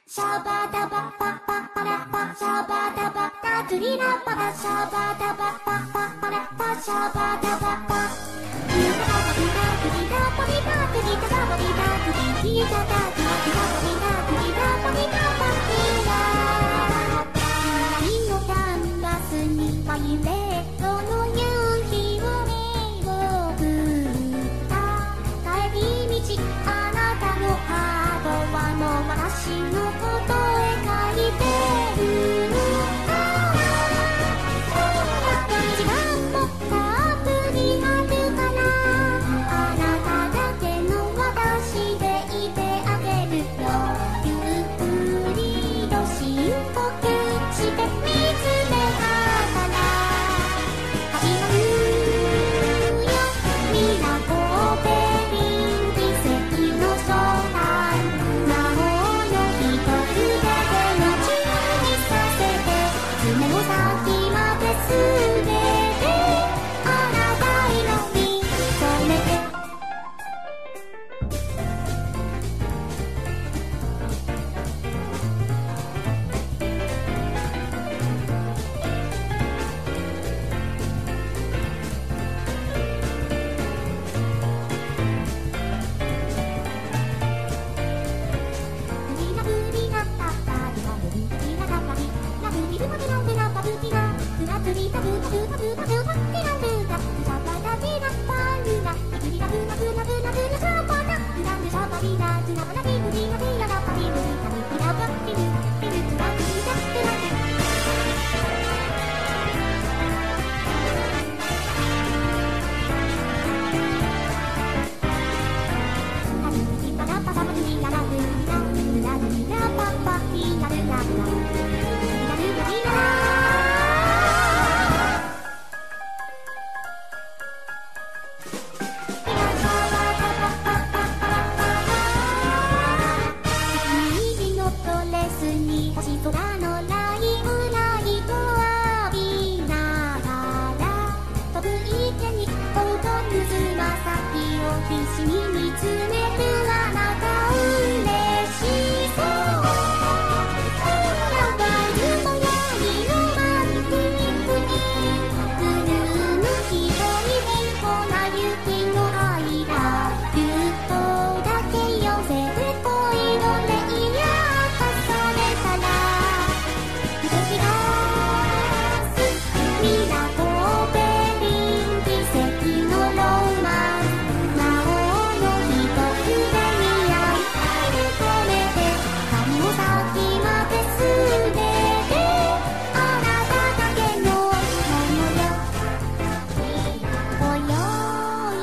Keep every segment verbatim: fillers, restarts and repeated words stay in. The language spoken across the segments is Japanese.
シャバダバパパパラパシャバダバタトゥリラパパシャバダバパパパラパシャバダバパリタタタトゥリラパリタトゥリタタパリタトゥリリタタタトゥリタパリタトゥリラパリタパリラ光のキャンバスにバイレットの夕日を描くた帰り道あなたのハートはもう私のことへ書いてるやっぱり時間もたっぷりあるからあなただけの私でいてあげるよゆっくりと深呼吸して見つめたから始まるよミラコベリン奇跡の正体魔法の一筆で後にさせて爪の先まですべてあなた色に染めて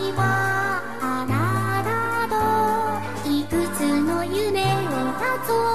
夢を立つ